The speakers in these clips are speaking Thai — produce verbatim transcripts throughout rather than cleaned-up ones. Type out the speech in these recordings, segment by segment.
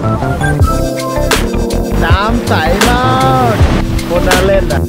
น้ำใสมากคนน่าเล่นอ่ะ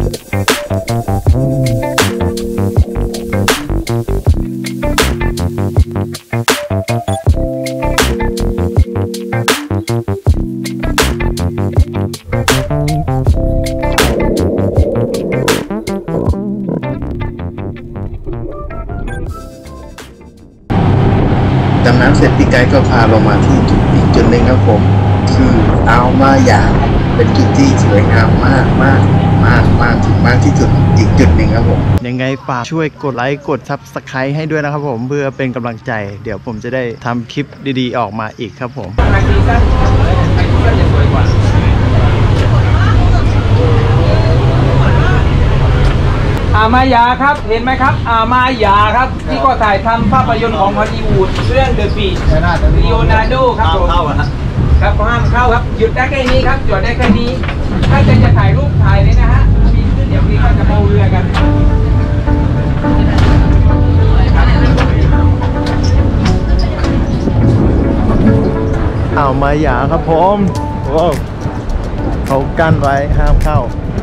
ดำน้ำเสร็จพี่ไกด์ก็พาเรามาที่จุดอีกจุดหนึ่งครับผมคืออ่าวมาหยาเป็นจุดที่สวยงามมากมากมากมากถึงมากที่สุดอีกจุดหนึ่งครับผมยังไงฝากช่วยกดไลค์กดซับสไครต์ให้ด้วยนะครับผมเพื่อเป็นกำลังใจเดี๋ยวผมจะได้ทำคลิปดีๆออกมาอีกครับผมอามายาครับเห็นไหมครับอามายาครับที่ก็ถ่ายทำภาพยนตร์ของฮอลลีวูดเรื่องเดอะบีชลีโอนาร์โดครับผมครับห้ามเข้าครับหยุดได้แค่นี้ครับจอดได้แค่นี้ถ้าจะจะถ่ายรูปถ่ายเลยนะฮะมีขึ้นเดี๋ยวนี้ก็จะโมเรือกันอ่าวมาหยาครับผมโอ้เขากั้นไว้ห้ามเข้า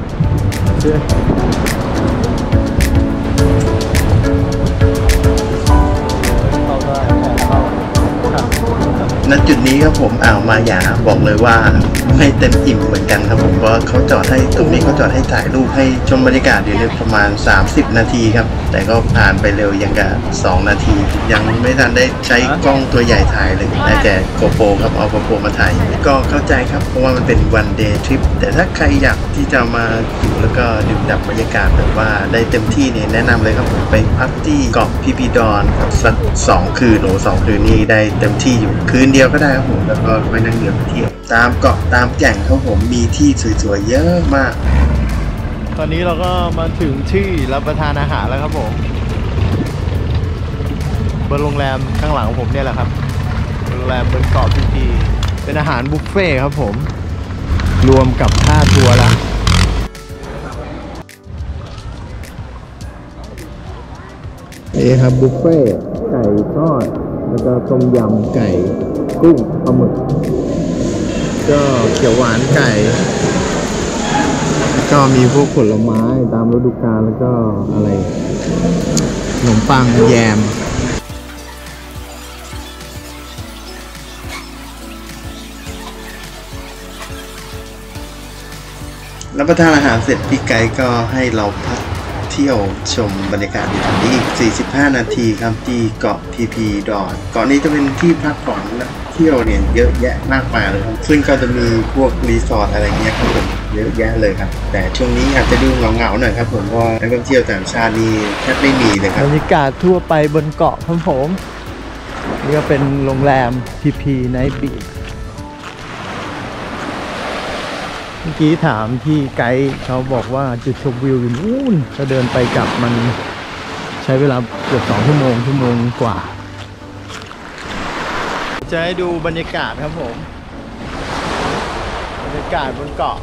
ณจุดนี้ครับผมอ่าวมาหยาบอกเลยว่าไม่เต็มอิ่มเหมือนกันครับผมเพราะเขาจอดให้ตรงนี้เขาจอดให้ถ่ายรูปให้ชมบรรยากาศอยู่ในประมาณสามสิบนาทีครับแต่ก็ผ่านไปเร็วยังกับสองนาทียังไม่ทันได้ใช้กล้องตัวใหญ่ถ่ายเลยได้แต่โกโปรครับเอาโกโปรมาถ่ายก็เข้าใจครับเพราะว่ามันเป็นวันเดย์ทริปแต่ถ้าใครอยากที่จะมาอยู่แล้วก็ดื่มด่ำบรรยากาศแบบว่าได้เต็มที่เนี่ยแนะนำเลยครับผมไปพักที่เกาะพีพีดอนครับสักสองคืนโอ้สองคืนนี้ได้เต็มที่อยู่คืนเดียวก็ได้ครับผมแล้วก็ไปนั่งเรือไปเที่ยวตามเกาะตามแก่งครับผมมีที่สวยๆเยอะมากตอนนี้เราก็มาถึงที่รับประทานอาหารแล้วครับผมบนโรงแรมข้างหลังของผมเนี่ยแหละครับโรงแรมบนเกาะพีพีเป็นอาหารบุฟเฟ่ครับผมรวมกับค่าทัวร์ละนี่ครับบุฟเฟ่ไก่ทอดแล้วก็ต้มยำไก่กุ้งปลาหมึกก็เขียวหวานไก่ก็มีพวกผลไม้ตามฤดูกาลแล้วก็อะไรขนมปังแยมรับประทานอาหารเสร็จพี่ไกด์ก็ให้เราพักเที่ยวชมบรรยากาศอยู่ตรงนี้อีกสี่สิบห้านาทีครับที่เกาะพีพีดอนเกาะนี้จะเป็นที่พักของนักเที่ยวเนี่ยเยอะแยะมากมายเลยครับซึ่งก็จะมีพวกรีสอร์ทอะไรเงี้ยครับผมเยอะแยะเลยครับแต่ช่วงนี้อาจจะดูเหงาๆหน่อยครับผมเพราะนักท่องเที่ยวต่างชาตินี่แทบไม่มีเลยครับบรรยากาศทั่วไปบนเกาะครับผมนี่ก็เป็นโรงแรมพีพีไนท์บีชเมื่อกี้ถามพี่ไกด์เขาบอกว่าจุดชมวิวอยู่นู่นจะเดินไปกลับมันใช้เวลาเกือบสองชั่วโมงชั่วโมงกว่าจะให้ดูบรรยากาศครับผมบรรยากาศบนเกาะ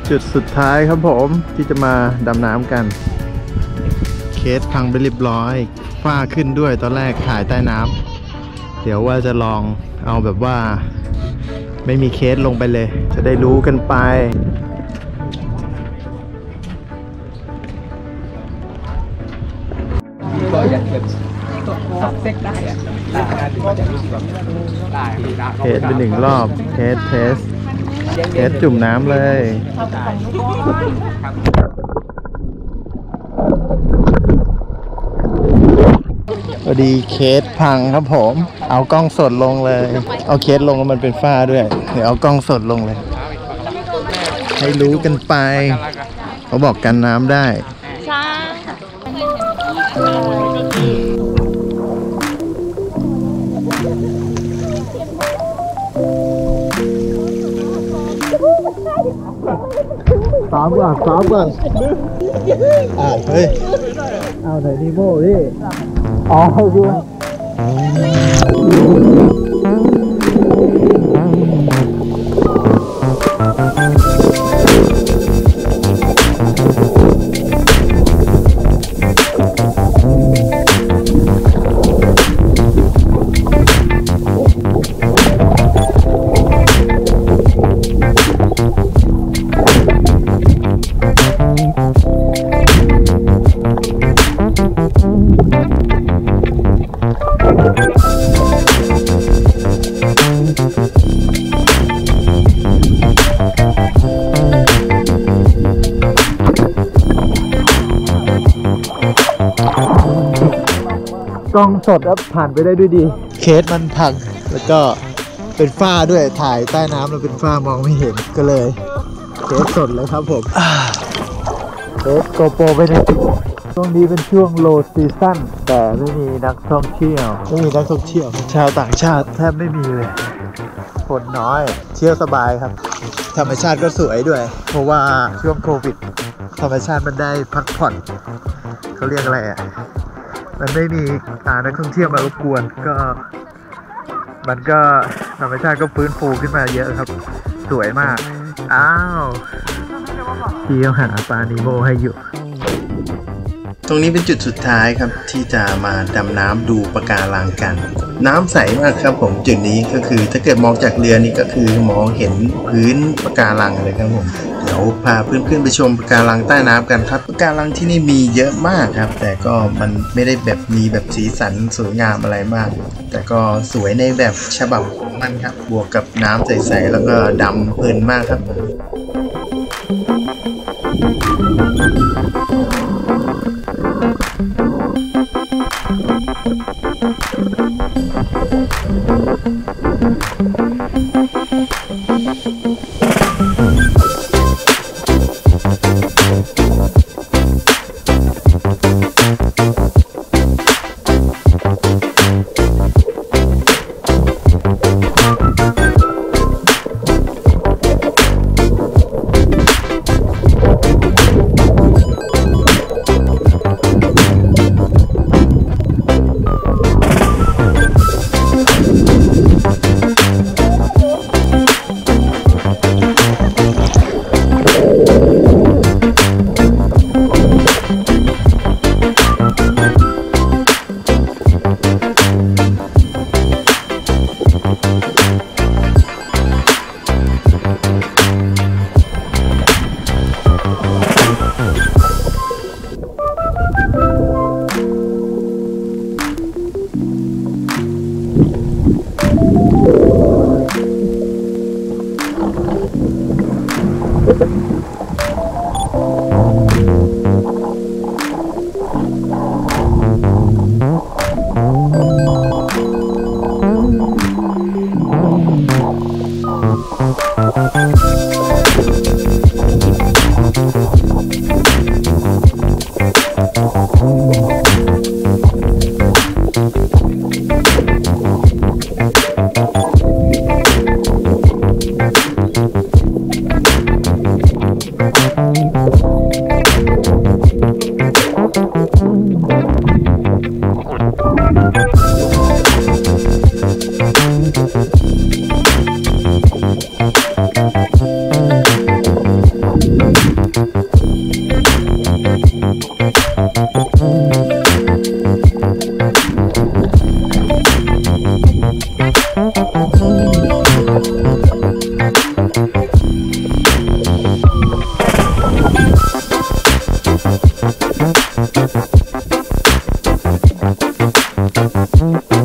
จุดสุดท้ายครับผมที่จะมาดำน้ำกันเคสพังไปเรียบร้อยฝ้าขึ้นด้วยตอนแรกถ่ายใต้น้ำเดี๋ยวว่าจะลองเอาแบบว่าไม่มีเคสลงไปเลยจะได้รู้กันไปก็อยากแบบซับเซ็กได้อะได้ก็จะรู้สึกแบบได้ได้เทสไปหนึ่งรอบเทสเทสเทสจุ่มน้ำเลยพอดีเคสพังครับผมเอากล้องสดลงเลยเอาเคสลงแล้วมันเป็นฝ้าด้วยเดี๋ยวเอากล้องสดลงเลยให้รู้กันไปเขาบอกกันน้ำได้ซ้อมก่อนซ้อมก่อนอ้าวเฮ้ยเอาไหนนีโม่พี่อ๋อคือกล้องสดแล้วผ่านไปได้ด้วยดีเคสมันพังแล้วก็เป็นฝ้าด้วยถ่ายใต้น้ำแล้วเป็นฝ้ามองไม่เห็นก็เลยเคสสดเลยครับผมเคสโกโปรไปในช่วงนี้เป็นช่วงโลซีซั่นแต่ไม่มีนักท่องเที่ยวไม่มีนักท่องเที่ยวชาวต่างชาติแทบไม่มีเลยคนน้อยเที่ยวสบายครับธรรมชาติก็สวยด้วยเพราะว่าช่วงโควิดธรรมชาติมันได้พักผ่อนเขาเรียกอะไรอ่ะมันไม่มีนักท่องเที่ยวมารบกวนก็มันก็ธรรมชาติก็ฟื้นฟูขึ้นมาเยอะครับสวยมากอ้าวพี่เขาหาปลานิโมให้อยู่ตรงนี้เป็นจุดสุดท้ายครับที่จะมาดำน้ำดูปะการังกันน้ำใสมากครับผมจุดนี้ก็คือถ้าเกิดมองจากเรือนี่ก็คือมองเห็นพื้นปะการังเลยครับผมเดี๋ยวพาเพื่อนๆไปชมปะการังใต้น้ำกันครับปะการังที่นี่มีเยอะมากครับแต่ก็มันไม่ได้แบบมีแบบสีสันสวยงามอะไรมากแต่ก็สวยในแบบฉบับของมันครับบวกกับน้ำใสๆแล้วก็ดำเพลินมากครับ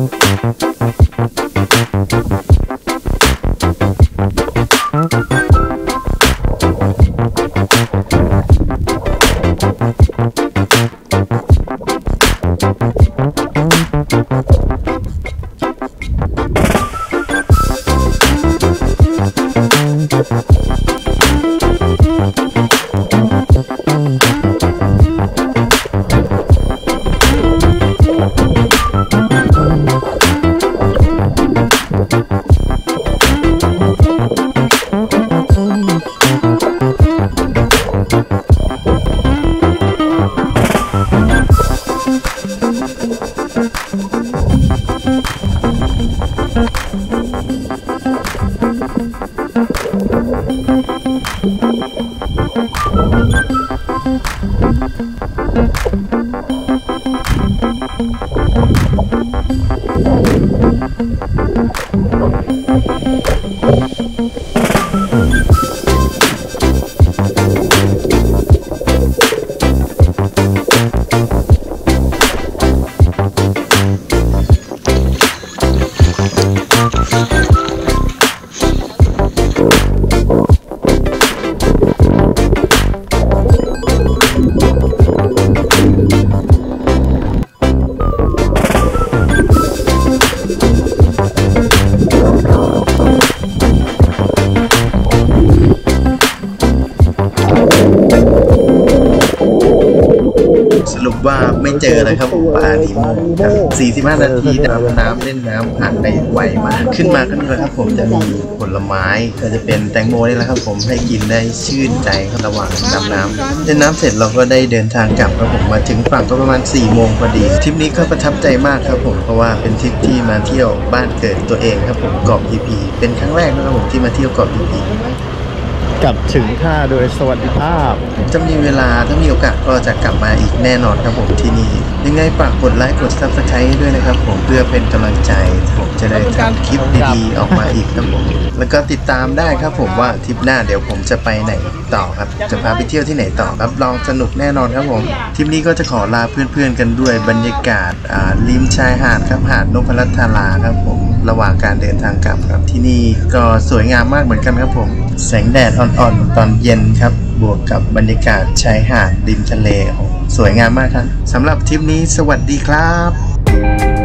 ว่าไม่เจอเลยครับผมปลานิโมสี่สิบห้านาทีดำน้ำเล่นน้ำผ่านไปไวมากขึ้นมาก็นี่แหละครับผมจะมีผลไม้ก็จะเป็นแตงโมนี่แหละครับผมให้กินได้ชื่นใจระหว่างดำน้ำเล่นน้ำเสร็จเราก็ได้เดินทางกลับครับผมมาถึงฝั่งก็ประมาณสี่โมงพอดีทริปนี้ก็ประทับใจมากครับผมเพราะว่าเป็นทริปที่มาเที่ยวบ้านเกิดตัวเองครับผมเกาะพีพีเป็นครั้งแรกนะครับผมที่มาเที่ยวเกาะพีพีกลับถึงท่าโดยสวัสดิภาพจะมีเวลาถ้ามีโอกาสก็จะกลับมาอีกแน่นอนครับผมที่นี่ยังไงฝากกดไลค์กดซับสไครต์ด้วยนะครับผมเพื่อเป็นกำลังใจผมจะได้ทำคลิปดีๆออกมาอีกครับผมแล้วก็ติดตามได้ครับผมว่าทริปหน้าเดี๋ยวผมจะไปไหนต่อครับจะพาไปเที่ยวที่ไหนต่อรับรองสนุกแน่นอนครับผมทริปนี้ก็จะขอลาเพื่อนๆกันด้วยบรรยากาศริมชายหาดครับหาดนพรัตน์ธาราครับผมระหว่างการเดินทางกลับครับที่นี่ก็สวยงามมากเหมือนกันครับผมแสงแดดอ่อนๆตอนเย็นครับบวกกับบรรยากาศชายหาดริมทะเลสวยงามมากครับสำหรับทริปนี้สวัสดีครับ